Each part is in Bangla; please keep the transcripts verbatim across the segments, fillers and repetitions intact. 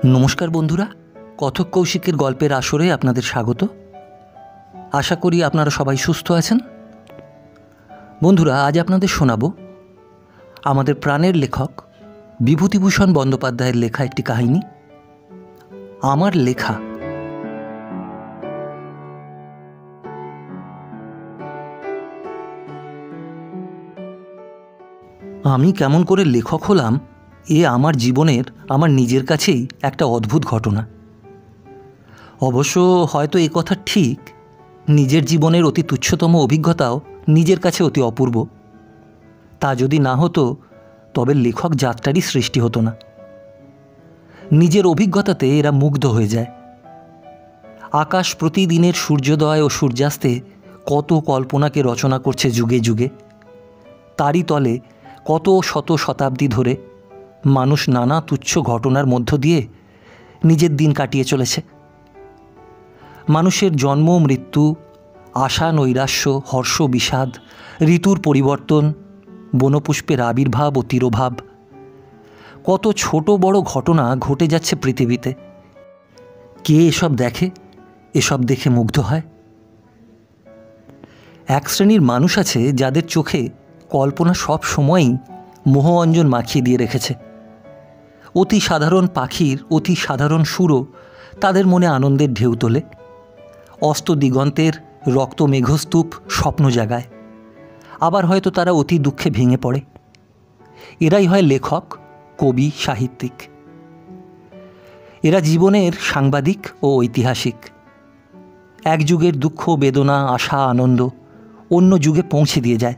নমস্কার বন্ধুরা, কথক কৌশিকের গল্পের আসরে আপনাদের স্বাগত। আশা করি আপনারা সবাই সুস্থ আছেন। বন্ধুরা, আজ আপনাদের শোনাব আমাদের প্রাণের লেখক বিভূতিভূষণ বন্দ্যোপাধ্যায়ের লেখা একটি কাহিনী, আমার লেখা। আমি কেমন করে লেখক হলাম, এ আমার জীবনের আমার নিজের কাছেই একটা অদ্ভুত ঘটনা। অবশ্য হয়তো এ কথা ঠিক, নিজের জীবনের অতি তুচ্ছতম অভিজ্ঞতাও নিজের কাছে অতি অপূর্ব। তা যদি না হতো তবে লেখক যাত্রারই সৃষ্টি হতো না। নিজের অভিজ্ঞতাতে এরা মুগ্ধ হয়ে যায়। আকাশ প্রতিদিনের সূর্যোদয় ও সূর্যাস্তে কত কল্পনাকে রচনা করছে যুগে যুগে। তারই তলে কত শত শতাব্দী ধরে মানুষ নানা তুচ্ছ ঘটনার মধ্য দিয়ে নিজের দিন কাটিয়ে চলেছে। মানুষের জন্ম মৃত্যু, আশা নৈরাশ্য, হর্ষ বিষাদ, ঋতুর পরিবর্তন, বনপুষ্পের আবির্ভাব ও তিরোভাব, কত ছোট বড় ঘটনা ঘটে যাচ্ছে পৃথিবীতে। কে এসব দেখে, এসব দেখে মুগ্ধ হয়? এক শ্রেণীর মানুষ আছে যাদের চোখে কল্পনা সব সময়ই মোহঅঞ্জন মাখিয়ে দিয়ে রেখেছে। অতি সাধারণ পাখির অতি সাধারণ সুরও তাদের মনে আনন্দের ঢেউ তোলে। অস্ত দিগন্তের রক্ত মেঘস্তূপ স্বপ্ন জাগায়। আবার হয়তো তারা অতি দুঃখে ভেঙে পড়ে। এরাই হয় লেখক, কবি, সাহিত্যিক। এরা জীবনের সাংবাদিক ও ঐতিহাসিক। এক যুগের দুঃখ বেদনা আশা আনন্দ অন্য যুগে পৌঁছে দিয়ে যায়।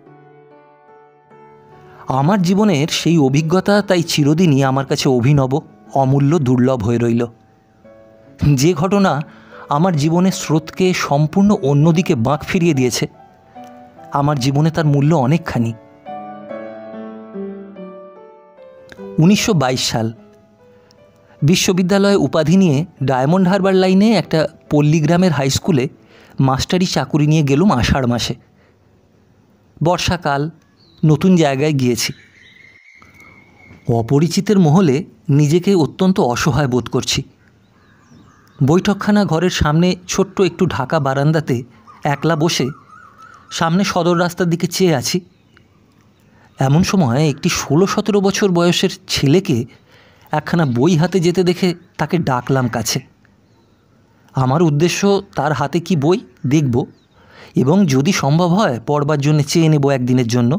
আমার জীবনের সেই অভিজ্ঞতা তাই চিরদিনই আমার কাছে অভিনব, অমূল্য, দুর্লভ হয়ে রইল। যে ঘটনা আমার জীবনের স্রোতকে সম্পূর্ণ অন্যদিকে বাঁক ফিরিয়ে দিয়েছে, আমার জীবনে তার মূল্য অনেকখানি। উনিশশো বাইশ সাল, বিশ্ববিদ্যালয়ে উপাধি নিয়ে ডায়মন্ড হারবার লাইনে একটা পল্লীগ্রামের হাই স্কুলে মাস্টারি চাকুরি নিয়ে গেলুম আষাঢ় মাসে। বর্ষাকাল, নতুন জায়গায় গিয়েছি। অপরিচিতের মহলে নিজেকে অত্যন্ত অসহায় বোধ করছি। বৈঠকখানা ঘরের সামনে ছোট্ট একটু ঢাকা বারান্দাতে একলা বসে সামনে সদর রাস্তার দিকে চেয়ে আছি। এমন সময় একটি ষোলো সতেরো বছর বয়সের ছেলেকে একখানা বই হাতে যেতে দেখে তাকে ডাকলাম কাছে। আমার উদ্দেশ্য তার হাতে কি বই দেখব এবং যদি সম্ভব হয় পড়বার জন্য চেয়ে নেব একদিনের জন্য।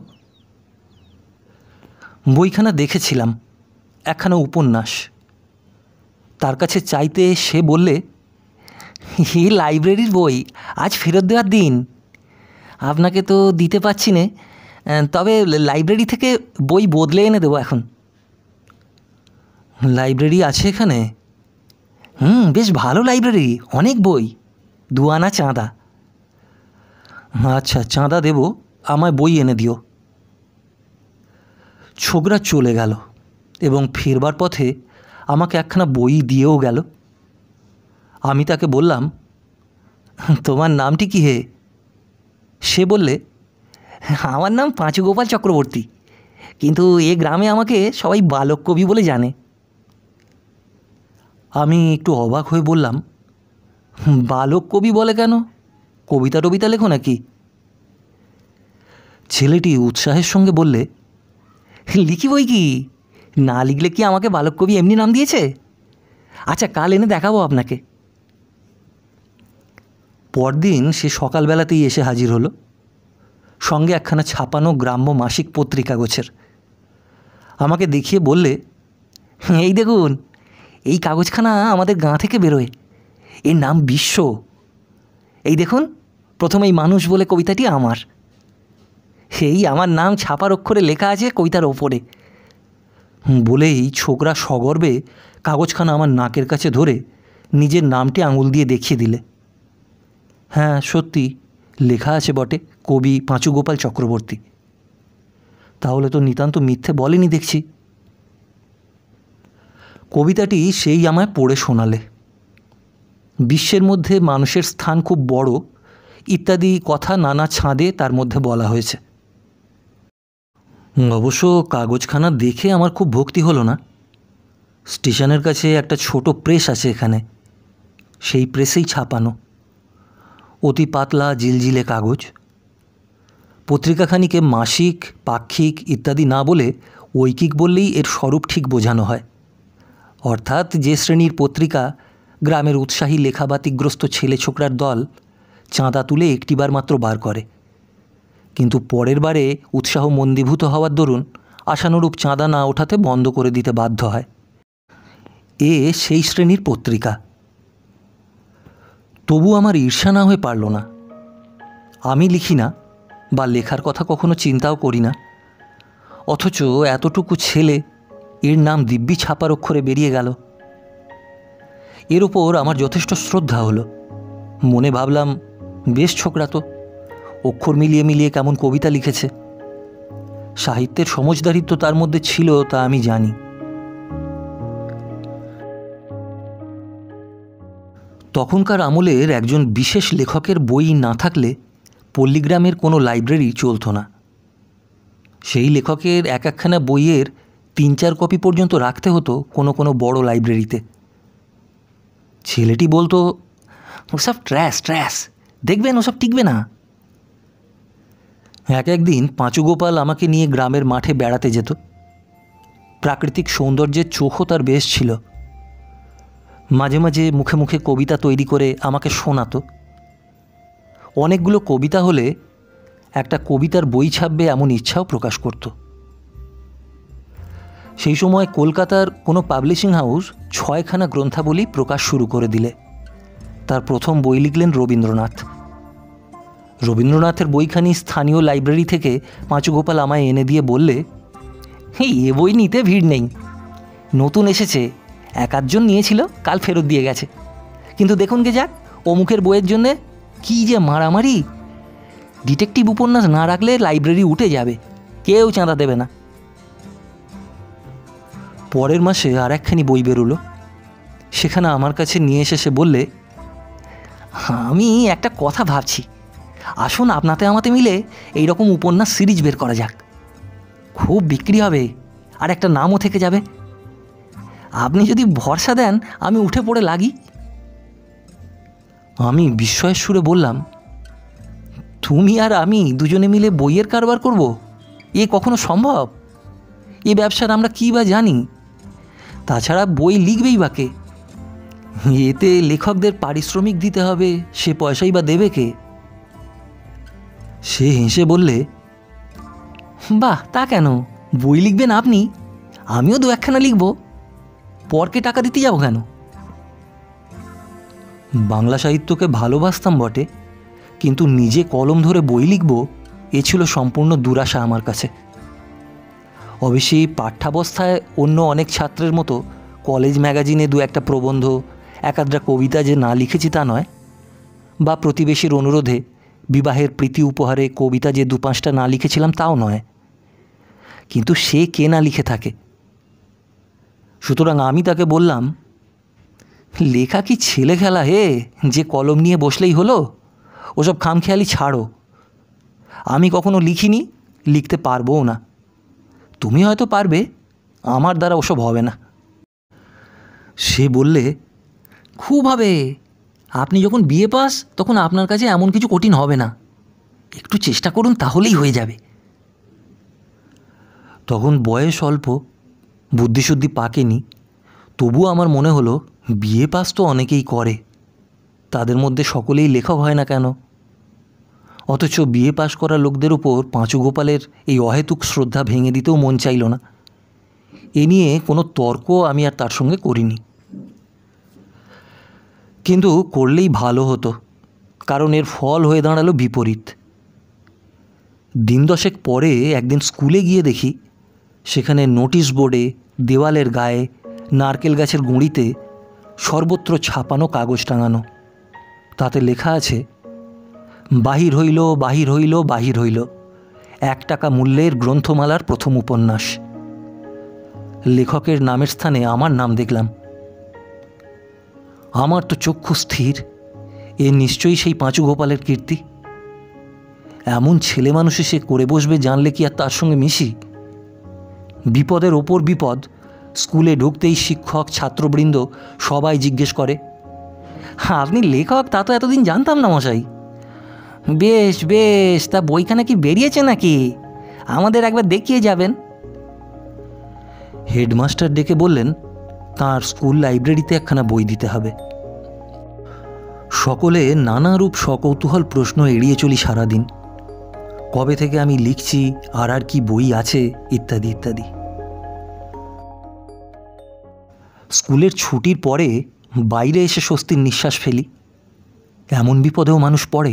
বইখানা দেখেছিলাম, একখানা উপন্যাস। তার কাছে চাইতে সে বললে, এই লাইব্রেরির বই, আজ ফেরত দেওয়ার দিন। আপনাকে তো দিতে পারছি না, তবে লাইব্রেরি থেকে বই বদলে এনে দেবো এখন। লাইব্রেরি আছে এখানে? হুম, বেশ ভালো লাইব্রেরি, অনেক বই, দু আনা চাঁদা। আচ্ছা, চাঁদা দেব, আমায় বই এনে দিও। ছোকরা চলে গেল এবং ফেরবার পথে আমাকে একখানা বই দিয়েও গেল। আমি তাকে বললাম, তোমার নামটি কী হে? সে বললে, আমার নাম পাঁচু গোপাল চক্রবর্তী, কিন্তু এ গ্রামে আমাকে সবাই বালক কবি বলে জানে। আমি একটু অবাক হয়ে বললাম, বালক কবি বলে কেন? কবিতা টবিতা লেখো নাকি? ছেলেটি উৎসাহের সঙ্গে বললে, লিখি বই কি, না লিখলে কি আমাকে বালক কবি এমনি নাম দিয়েছে? আচ্ছা, কাল এনে দেখাবো আপনাকে। পরদিন সে সকালবেলাতেই এসে হাজির হলো, সঙ্গে একখানা ছাপানো গ্রাম্য মাসিক পত্রিকা গোছের। আমাকে দেখিয়ে বললে, এই দেখুন, এই কাগজখানা আমাদের গাঁ থেকে বেরোয়, এর নাম বিশ্ব। এই দেখুন, প্রথম এই মানুষ বলে কবিতাটি আমার। এই আমার নাম ছাপার অক্ষরে লেখা আছে কবিতার ওপরে। বলেই ছোকরা সগর্বে কাগজখানা আমার নাকের কাছে ধরে নিজের নামটি আঙুল দিয়ে দেখিয়ে দিলে। হ্যাঁ, সত্যি লেখা আছে বটে, কবি পাঁচু গোপাল চক্রবর্তী। তাহলে তো নিতান্ত মিথ্যে বলেনি দেখছি। কবিতাটি সেই আমায় পড়ে শোনালে। বিশ্বের মধ্যে মানুষের স্থান খুব বড় ইত্যাদি কথা নানা ছাঁদে তার মধ্যে বলা হয়েছে। অবশ্য কাগজখানা দেখে আমার খুব ভক্তি হলো না। স্টেশনের কাছে একটা ছোট প্রেস আছে এখানে, সেই প্রেসেই ছাপানো, অতি পাতলা জিলজিলে কাগজ। পত্রিকাখানিকে মাসিক, পাক্ষিক ইত্যাদি না বলে ঐকিক বললেই এর স্বরূপ ঠিক বোঝানো হয়। অর্থাৎ যে শ্রেণীর পত্রিকা গ্রামের উৎসাহী লেখাবাতিগ্রস্ত ছেলে ছোকরার দল চাঁদা তুলে একটিবার মাত্র বার করে, কিন্তু পরের বারে উৎসাহ মন্দীভূত হওয়ার দরুন আশানুরূপ চাঁদা না ওঠাতে বন্ধ করে দিতে বাধ্য হয়, এ সেই শ্রেণীর পত্রিকা। তবু আমার ঈর্ষা না হয়ে পারল না। আমি লিখি না বা লেখার কথা কখনো চিন্তাও করি না, অথচ এতটুকু ছেলে, এর নাম দিব্যি ছাপার অক্ষরে বেরিয়ে গেল। এর ওপর আমার যথেষ্ট শ্রদ্ধা হলো। মনে ভাবলাম, বেশ ছোকরা তো, অক্ষর মিলিয়ে মিলিয়ে কেমন কবিতা লিখেছে। সাহিত্যের সমজদারিত্ব তার মধ্যে ছিল, তা আমি জানি। তখনকার আমলের একজন বিশেষ লেখকের বই না থাকলে পল্লীগ্রামের কোনো লাইব্রেরি চলত না। সেই লেখকের এক একখানা বইয়ের তিন চার কপি পর্যন্ত রাখতে হতো কোনো কোনো বড় লাইব্রেরিতে। ছেলেটি বলতো, ওসব ট্র্যাশ ট্র্যাশ, দেখবেন ওসব টিকবে না। এক একদিন পাঁচু গোপাল আমাকে নিয়ে গ্রামের মাঠে বেড়াতে যেত। প্রাকৃতিক সৌন্দর্যের চোখও তার বেশ ছিল। মাঝে মাঝে মুখে মুখে কবিতা তৈরি করে আমাকে শোনাতো। অনেকগুলো কবিতা হলে একটা কবিতার বই ছাপবে এমন ইচ্ছাও প্রকাশ করত। সেই সময় কলকাতার কোনো পাবলিশিং হাউস ছয়খানা গ্রন্থাবলী প্রকাশ শুরু করে দিলে। তার প্রথম বই লিখলেন রবীন্দ্রনাথ। রবীন্দ্রনাথের বইখানি স্থানীয় লাইব্রেরি থেকে পাঁচু গোপাল আমায় এনে দিয়ে বললে, এই এ বই নিতে ভিড় নেই, নতুন এসেছে, এক আধজন নিয়েছিল, কাল ফেরত দিয়ে গেছে, কিন্তু দেখুন গে যাক, অমুকের বইয়ের জন্যে কী যে মারামারি, ডিটেকটিভ উপন্যাস না রাখলে লাইব্রেরি উঠে যাবে, কেউ চাঁদা দেবে না। পরের মাসে আর একখানি বই বেরোলো। সেখানে আমার কাছে নিয়ে এসে সে বললে, আমি একটা কথা ভাবছি, আসুন আপনাতে আমাতে মিলে এই রকম উপন্যাস সিরিজ বের করা যাক, খুব বিক্রি হবে আর একটা নামও থেকে যাবে। আপনি যদি ভরসা দেন আমি উঠে পড়ে লাগি। আমি বিস্ময়ের সুরে বললাম, তুমি আর আমি দুজনে মিলে বইয়ের কারবার করব? এ কখনো সম্ভব? এ ব্যবসার আমরা কী বা জানি? তাছাড়া বই লিখবেই বা কে? এতে লেখকদের পারিশ্রমিক দিতে হবে, সে পয়সাই বা দেবে কে? সে হেসে বললে, বাহ, তা কেন, বই লিখবেন আপনি, আমিও দু একখানা লিখব, পরকে টাকা দিতে যাবো কেন? বাংলা সাহিত্যকে ভালোবাসতাম বটে, কিন্তু নিজে কলম ধরে বই লিখব এ ছিল সম্পূর্ণ দুরাশা আমার কাছে। অবশ্যই পাঠ্যাবস্থায় অন্য অনেক ছাত্রের মতো কলেজ ম্যাগাজিনে দু একটা প্রবন্ধ, একাধটা কবিতা যে না লিখেছি তা নয়, বা প্রতিবেশীর অনুরোধে বিবাহের প্রীতি উপহারে কবিতা যে দু পাঁচটা না লিখেছিলাম তাও নয়, কিন্তু সে কে না লিখে থাকে। সুতরাং আমি তাকে বললাম, লেখা কি ছেলে খেলা হে, যে কলম নিয়ে বসলেই হলো? ওসব খামখেয়ালি ছাড়ো। আমি কখনো লিখিনি, লিখতে পারবও না। তুমি হয়তো পারবে, আমার দ্বারা ওসব হবে না। সে বললে, খুব হবে, আপনি যখন বিএ পাস তখন আপনার কাছে এমন কিছু কঠিন হবে না, একটু চেষ্টা করুন, তাহলেই হয়ে যাবে। তখন বয়স অল্প, বুদ্ধিশুদ্ধি পাকেনি, তবু আমার মনে হলো বিএ পাস তো অনেকেই করে, তাদের মধ্যে সকলেই লেখক হয় না কেন? অথচ বিএ পাস করা লোকদের উপর পাঁচু গোপালের এই অহেতুক শ্রদ্ধা ভেঙে দিতেও মন চাইল না। এ নিয়ে কোনো তর্ক আমি আর তার সঙ্গে করিনি। কিন্তু করলেই ভালো হতো, কারণ এর ফল হয়ে দাঁড়ালো বিপরীত। দিন দশেক পরে একদিন স্কুলে গিয়ে দেখি সেখানে নোটিশ বোর্ডে, দেওয়ালের গায়ে, নারকেল গাছের গুঁড়িতে সর্বত্র ছাপানো কাগজ টাঙানো। তাতে লেখা আছে, বাহির হইল বাহির হইল বাহির হইল এক টাকা মূল্যের গ্রন্থমালার প্রথম উপন্যাস। লেখকের নামের স্থানে আমার নাম দেখলাম। আমার তো চক্ষু স্থির, এ নিশ্চয়ই সেই পাঁচু গোপালের কীর্তি। এমন ছেলে মানুষে সে করে বসবে জানলে কি আর তার সঙ্গে মিশি? বিপদের ওপর বিপদ, স্কুলে ঢুকতেই শিক্ষক ছাত্রবৃন্দ সবাই জিজ্ঞেস করে, আপনি লেখক তা তো এতদিন জানতাম না মশাই। বেশ বেশ, তা বইখানা কি বেরিয়েছে নাকি? আমাদের একবার দেখিয়ে যাবেন। হেডমাস্টার ডেকে বললেন তাঁর স্কুল লাইব্রেরিতে একখানা বই দিতে হবে। সকলে নানারূপ সকৌতূহল প্রশ্ন এড়িয়ে চলি সারাদিন। কবে থেকে আমি লিখছি, আর আর কি বই আছে, ইত্যাদি ইত্যাদি। স্কুলের ছুটির পরে বাইরে এসে স্বস্তির নিঃশ্বাস ফেলি। এমন বিপদেও মানুষ পড়ে।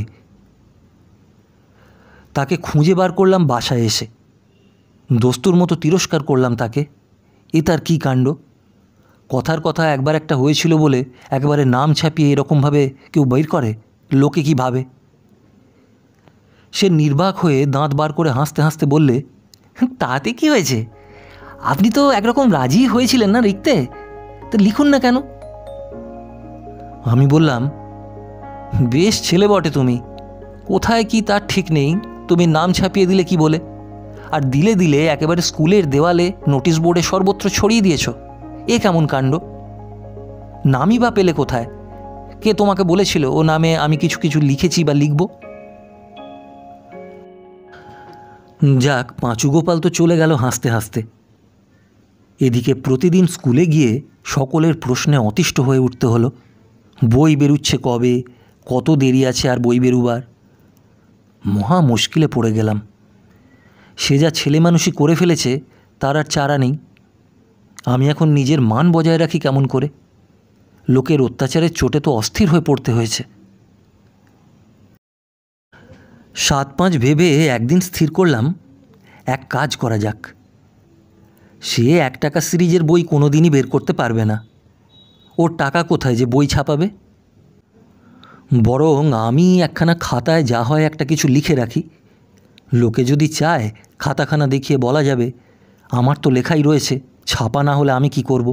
তাকে খুঁজে বার করলাম বাসায় এসে। দস্তুর মতো তিরস্কার করলাম তাকে। এ তার কী কাণ্ড! কথার কথা একবার একটা হয়েছিল বলে একবারে নাম ছাপিয়ে এরকমভাবে কেউ বের করে? লোকে কি ভাবে? সে নির্বাক হয়ে দাঁত বার করে হাসতে হাসতে বললে, তাতে কি হয়েছে? আপনি তো একরকম রাজি হয়েছিলেন না লিখতে, তো লিখুন না কেন? আমি বললাম, বেশ ছেলে বটে তুমি, কোথায় কি তার ঠিক নেই, তুমি নাম ছাপিয়ে দিলে কি বলে, আর দিলে দিলে একেবারে স্কুলের দেওয়ালে, নোটিশ বোর্ডে সর্বত্র ছড়িয়ে দিয়েছ। এ কেমন কাণ্ড! নামই বা পেলে কোথায়? কে তোমাকে বলেছিল ও নামে আমি কিছু কিছু লিখেছি বা লিখব? যাক, পাঁচু গোপাল তো চলে গেল হাসতে হাসতে। এদিকে প্রতিদিন স্কুলে গিয়ে সকলের প্রশ্নে অতিষ্ঠ হয়ে উঠতে হলো। বই বেরুচ্ছে কবে, কত দেরি আছে আর বই বেরুবার। মহা মুশকিলে পড়ে গেলাম। সে যা ছেলে মানুষই করে ফেলেছে তার আর চারা নেই। আমি এখন নিজের মান বজায় রাখি কেমন করে? লোকের অত্যাচারের চোটে তো অস্থির হয়ে পড়তে হয়েছে। সাত পাঁচ ভেবে একদিন স্থির করলাম, এক কাজ করা যাক। সে এক টাকা সিরিজের বই কোনো দিনই বের করতে পারবে না। ওর টাকা কোথায় যে বই ছাপাবে? বরং আমি একখানা খাতায় যা হয় একটা কিছু লিখে রাখি। লোকে যদি চায় খাতাখানা দেখিয়ে বলা যাবে, আমার তো লেখাই রয়েছে, ছাপা না হলে আমি কি করব?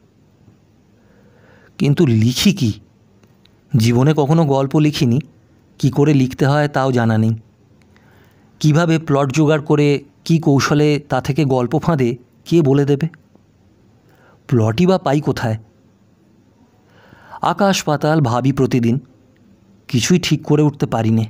কিন্তু লিখি কি? জীবনে কখনো গল্প লিখিনি, কি করে লিখতে হয় তাও জানা নেই। কীভাবে প্লট জোগাড় করে কি কৌশলে তা থেকে গল্প ফাঁদে কে বলে দেবে? প্লটই বা পাই কোথায়? আকাশ পাতাল ভাবি প্রতিদিন, কিছুই ঠিক করে উঠতে পারি নে।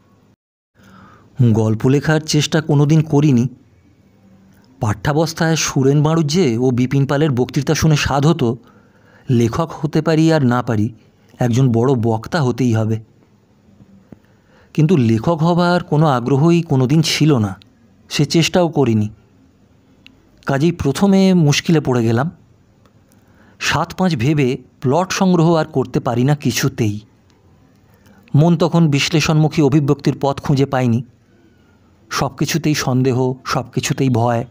গল্প লেখার চেষ্টা কোনো দিন করিনি। পাঠ্যাবস্থায় সুরেন বাড়ুজ্যে ও বিপিন পালের বক্তৃতা শুনে সাধ হতো, লেখক হতে পারি আর না পারি, একজন বড় বক্তা হতেই হবে। কিন্তু লেখক হবার কোনো আগ্রহই কোনো দিন ছিল না, সে চেষ্টাও করিনি। কাজেই প্রথমে মুশকিলে পড়ে গেলাম। সাত পাঁচ ভেবে প্লট সংগ্রহ আর করতে পারি না কিছুতেই। মন তখন বিশ্লেষণমুখী অভিব্যক্তির পথ খুঁজে পায়নি। সব কিছুতেই সন্দেহ, সব কিছুতেই ভয়।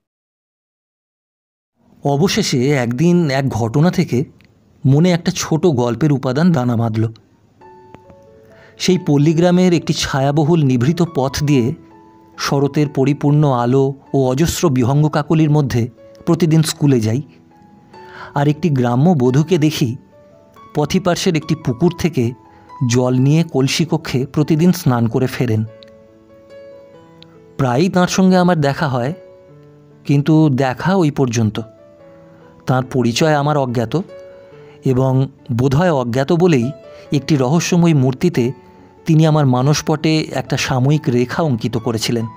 অবশেষে একদিন এক ঘটনা থেকে মনে একটা ছোট গল্পের উপাদান দানা বাঁধল। সেই পল্লীগ্রামের একটি ছায়াবহুল নিভৃত পথ দিয়ে শরতের পরিপূর্ণ আলো ও অজস্র বিহঙ্গ কাকলির মধ্যে প্রতিদিন স্কুলে যাই। আর একটি গ্রাম্য বধূকে দেখি পথিপার্শ্বের একটি পুকুর থেকে জল নিয়ে কলসি কক্ষে প্রতিদিন স্নান করে ফেরেন। প্রায়ই তাঁর সঙ্গে আমার দেখা হয়, কিন্তু দেখা ওই পর্যন্ত। তাঁর পরিচয় আমার অজ্ঞাত, এবং বোধহয় অজ্ঞাত বলেই একটি রহস্যময়ী মূর্তিতে তিনি আমার মানসপটে একটা সাময়িক রেখা অঙ্কিত করেছিলেন।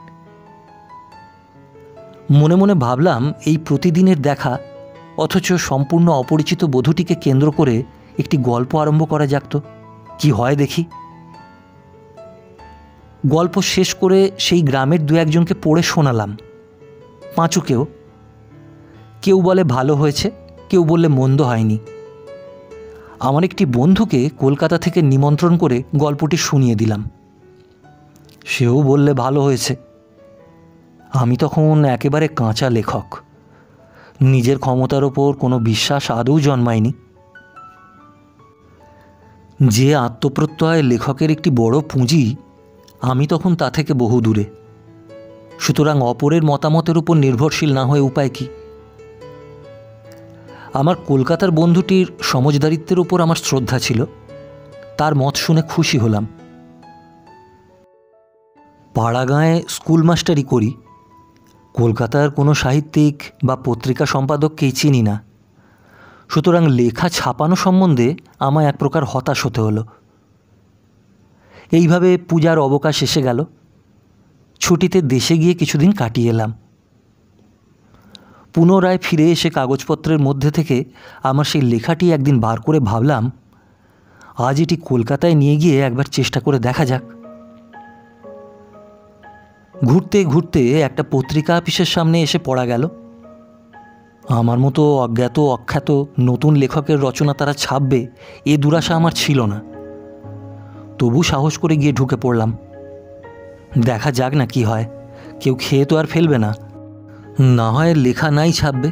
মনে মনে ভাবলাম, এই প্রতিদিনের দেখা অথচ সম্পূর্ণ অপরিচিত বধূটিকে কেন্দ্র করে একটি গল্প আরম্ভ করা যাক তো, কি হয় দেখি। গল্প শেষ করে সেই গ্রামের দু একজনকে পড়ে শোনালাম, পাঁচুকেও। কেউ বলে ভালো হয়েছে, কেউ বললে মন্দ হয়নি। আমার একটি বন্ধুকে কলকাতা থেকে নিমন্ত্রণ করে গল্পটি শুনিয়ে দিলাম, সেও বললে ভালো হয়েছে। আমি তখন একেবারে কাঁচা লেখক, নিজের ক্ষমতার ওপর কোনো বিশ্বাস আদৌ জন্মায়নি। যে আত্মপ্রত্যয় লেখকের একটি বড় পুঁজি, আমি তখন তা থেকে বহু দূরে। সুতরাং অপরের মতামতের উপর নির্ভরশীল না হয়ে উপায় কি? আমার কলকাতার বন্ধুটির সমজদারিত্বের উপর আমার শ্রদ্ধা ছিল, তার মত শুনে খুশি হলাম। পাড়াগাঁয়ে স্কুল মাস্টারি করি, কলকাতার কোনো সাহিত্যিক বা পত্রিকা সম্পাদককেই চিনি না, সুতরাং লেখা ছাপানো সম্বন্ধে আমায় এক প্রকার হতাশ হতে হলো। এইভাবে পূজার অবকাশ এসে গেল। ছুটিতে দেশে গিয়ে কিছুদিন কাটিয়ে এলাম। পুনরায় ফিরে এসে কাগজপত্রের মধ্যে থেকে আমার সেই লেখাটি একদিন বার করে ভাবলাম, আজ এটি কলকাতায় নিয়ে গিয়ে একবার চেষ্টা করে দেখা যাক। ঘুরতে ঘুরতে একটা পত্রিকা অফিসের সামনে এসে পড়া গেল। আমার মতো অজ্ঞাত অখ্যাত নতুন লেখকের রচনা তারা ছাপবে এ দুরাশা আমার ছিল না। তবু সাহস করে গিয়ে ঢুকে পড়লাম। দেখা যাক না কি হয়, কেউ খেয়ে তো আর ফেলবে না, না হয় লেখা নাই ছাপবে।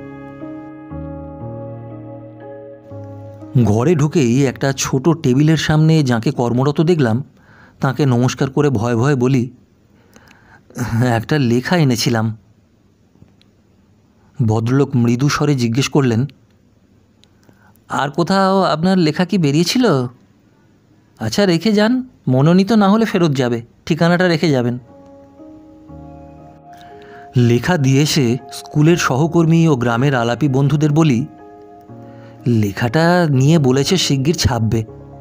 ঘরে ঢুকেই একটা ছোট টেবিলের সামনে যাকে কর্মরত দেখলাম তাকে নমস্কার করে ভয়ে ভয়ে বলি, একটা লেখা এনেছিলাম। ভদ্রলোক মৃদু স্বরে জিজ্ঞেস করলেন, আর কোথাও আপনার লেখা কি বেরিয়েছিল? আচ্ছা রেখে যান, মনোনীত না হলে ফেরত যাবে, ঠিকানাটা রেখে যাবেন। লেখা দিয়ে এসে স্কুলের সহকর্মী ও গ্রামের আলাপি বন্ধুদের বলি, লেখাটা নিয়ে বলেছে শিগগির ছাপবে।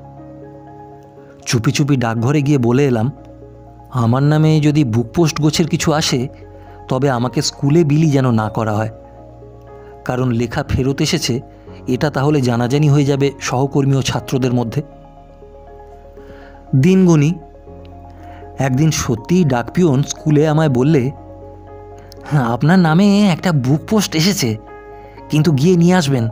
চুপি চুপি ডাকঘরে গিয়ে বলে এলাম, আমার নামে যদি বুকপোস্ট গোছের কিছু আসে তবে আমাকে স্কুলে বিলি যেন না করা হয়, কারণ লেখা ফেরত এসেছে এটা তাহলে জানাজানি হয়ে যাবে সহকর্মী ও ছাত্রদের মধ্যে। দিন গুনি একদিন সত্যিই ডাকপিয়ন স্কুলে আমায় বললে, হ্যাঁ আপনার নামে একটা বুক পোস্ট এসেছে, কিন্তু গিয়ে নিয়ে আসবেন।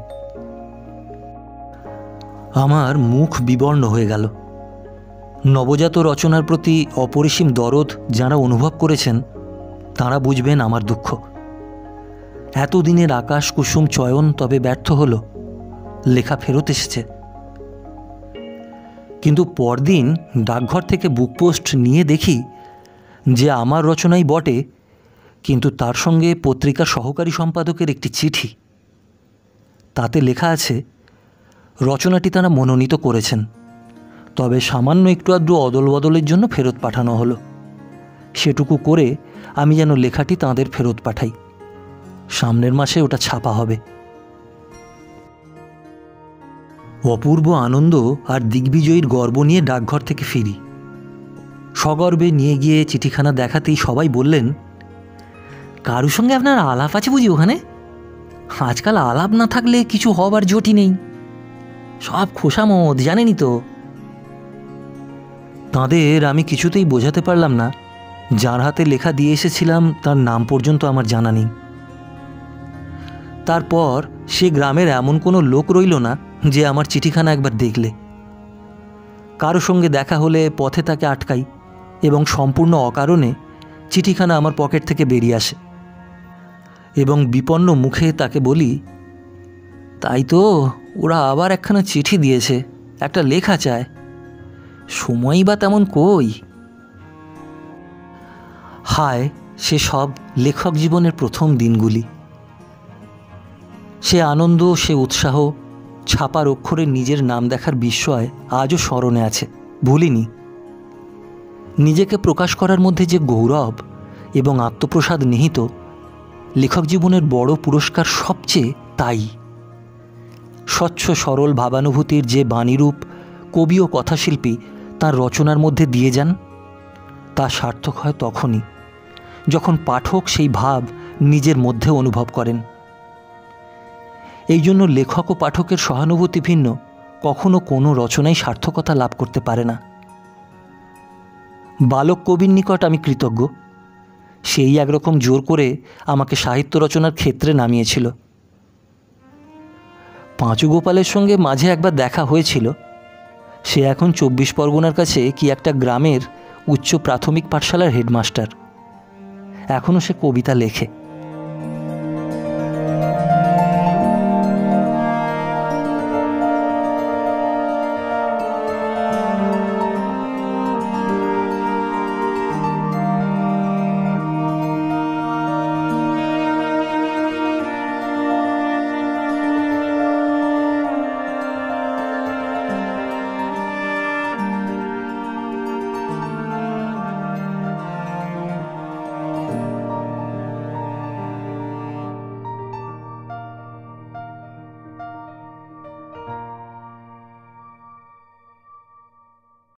আমার মুখ বিবর্ণ হয়ে গেল। নবজাত রচনার প্রতি অপরিসীম দরদ যাঁরা অনুভব করেছেন তাঁরা বুঝবেন আমার দুঃখ। এতদিনের আকাশ কুসুম চয়ন তবে ব্যর্থ হলো, লেখা ফেরত এসেছে। কিন্তু পরদিন ডাকঘর থেকে বুকপোস্ট নিয়ে দেখি যে আমার রচনাই বটে, কিন্তু তার সঙ্গে পত্রিকার সহকারী সম্পাদকের একটি চিঠি। তাতে লেখা আছে রচনাটি তাঁরা মনোনীত করেছেন, তবে সামান্য একটু আধটু অদল বদলের জন্য ফেরত পাঠানো হলো। সেটুকু করে আমি যেন লেখাটি তাঁদের ফেরত পাঠাই, সামনের মাসে ওটা ছাপা হবে। অপূর্ব আনন্দ আর দিগ্বিজয়ীর গর্ব নিয়ে ডাকঘর থেকে ফিরি। সগর্বে নিয়ে গিয়ে চিঠিখানা দেখাতেই সবাই বললেন, কারুর সঙ্গে আপনার আলাপ আছে বুঝি ওখানে? আজকাল আলাপ না থাকলে কিছু হবার জোটই নেই, সব খোসামত জানেনই তো। তাঁদের আমি কিছুতেই বোঝাতে পারলাম না যার হাতে লেখা দিয়ে এসেছিলাম তার নাম পর্যন্ত আমার জানা নেই। তারপর সে গ্রামের এমন কোনো লোক রইল না যে আমার চিঠিখানা একবার দেখলে। কারো সঙ্গে দেখা হলে পথে তাকে আটকাই এবং সম্পূর্ণ অকারণে চিঠিখানা আমার পকেট থেকে বেরিয়ে আসে এবং বিপন্ন মুখে তাকে বলি, তাই তো ওরা আবার একখানা চিঠি দিয়েছে, একটা লেখা চায়, সময়ই বা তেমন কই। হায় সে সব লেখক জীবনের প্রথম দিনগুলি। সে আনন্দ, সে উৎসাহ, ছাপার অক্ষরে নিজের নাম দেখার বিস্ময় আজও স্মরণে আছে, ভুলিনি। নিজেকে প্রকাশ করার মধ্যে যে গৌরব এবং আত্মপ্রসাদ নিহিত, লেখক জীবনের বড় পুরস্কার সবচেয়ে তাই। স্বচ্ছ সরল ভাবানুভূতির যে বাণীরূপ কবি ও কথাশিল্পী তার রচনার মধ্যে দিয়ে যান, তা সার্থক হয় তখনই যখন পাঠক সেই ভাব নিজের মধ্যে অনুভব করেন। এই জন্য লেখক ও পাঠকের সহানুভূতি ভিন্ন কখনো কোনো রচনাই সার্থকতা লাভ করতে পারে না। বালক কবির নিকট আমি কৃতজ্ঞ, সেই একরকম জোর করে আমাকে সাহিত্য রচনার ক্ষেত্রে নামিয়েছিল। পাঁচু গোপালের সঙ্গে মাঝে একবার দেখা হয়েছিল। সে এখন চব্বিশ পরগনার কাছে কি একটা গ্রামের উচ্চ প্রাথমিক পাঠশালার হেডমাস্টার। এখনও সে কবিতা লেখে।